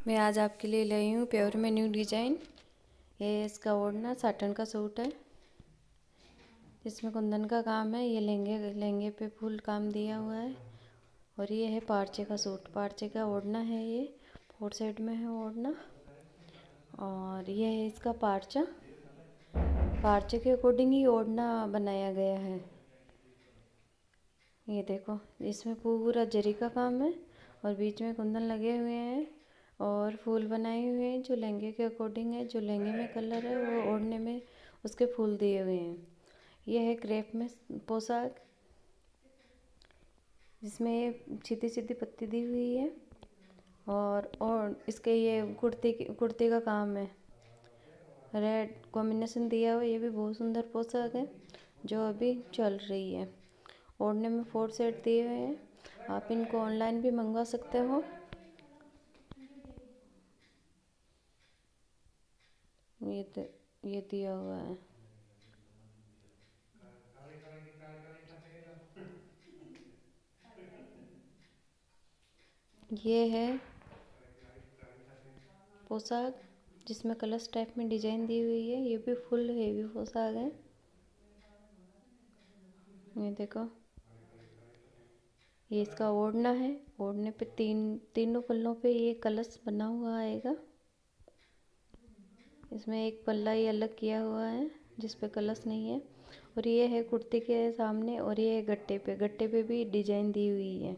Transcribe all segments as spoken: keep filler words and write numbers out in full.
मैं आज आपके लिए लाई हूँ प्योर में न्यू डिज़ाइन। ये इसका ओढ़ना साटन का सूट है, इसमें कुंदन का काम है। ये लहंगे लहंगे पे फुल काम दिया हुआ है। और ये है पार्चे का सूट, पार्चे का ओढ़ना है। ये फोर साइड में है ओढ़ना। और ये है इसका पार्चा, पार्चे के अकॉर्डिंग ही ओढ़ना बनाया गया है। ये देखो, इसमें पूरा जरी का काम है और बीच में कुंदन लगे हुए हैं और फूल बनाए हुए हैं जो लहंगे के अकॉर्डिंग है। जो लहंगे में कलर है वो ओढ़ने में उसके फूल दिए हुए हैं। ये है क्रेप में पोशाक, जिसमें ये सीधी सीधी पत्ती दी हुई है। और और इसके ये कुर्ते कुर्ते का काम है, रेड कॉम्बिनेशन दिया हुआ। ये भी बहुत सुंदर पोशाक है जो अभी चल रही है। ओढ़ने में फोर सेट दिए हुए हैं, आप इनको ऑनलाइन भी मंगवा सकते हो। ये तो ये दिया हुआ है। ये है पोशाक जिसमें कलर्स टाइप में डिजाइन दी हुई है। ये भी फुल हेवी पोशाक है। ये देखो, ये इसका ओढ़ना है। ओढ़ने पे तीन तीनों पल्लों पे ये कलश बना हुआ आएगा। इसमें एक पल्ला ये अलग किया हुआ है जिस पे कलश नहीं है। और ये है कुर्ते के सामने, और ये है गट्टे पे, गट्टे पे भी डिजाइन दी हुई है।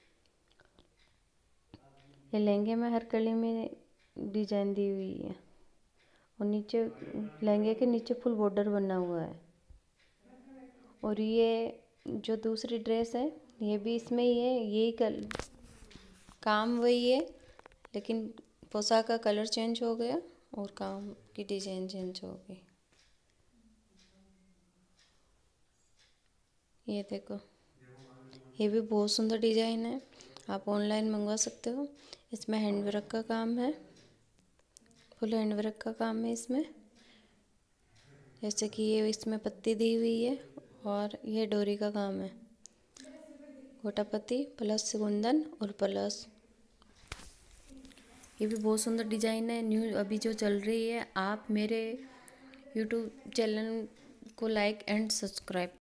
ये लहंगे में हर कली में डिजाइन दी हुई है। और नीचे लहंगे के नीचे फुल बॉर्डर बना हुआ है। और ये जो दूसरी ड्रेस है ये भी इसमें ही है, यही कल काम वही है, लेकिन पोशाक का कलर चेंज हो गया और काम की डिजाइन चेंज हो गई। ये देखो, ये भी बहुत सुंदर डिजाइन है, आप ऑनलाइन मंगवा सकते हो। इसमें हैंड वर्क का काम है, फुल हैंड वर्क का काम है इसमें। जैसे कि ये इसमें पत्ती दी हुई है और ये डोरी का काम है। गोटा पत्ती प्लस कुंदन और प्लस, ये भी बहुत सुंदर डिजाइन है, न्यू अभी जो चल रही है। आप मेरे यूट्यूब चैनल को लाइक एंड सब्सक्राइब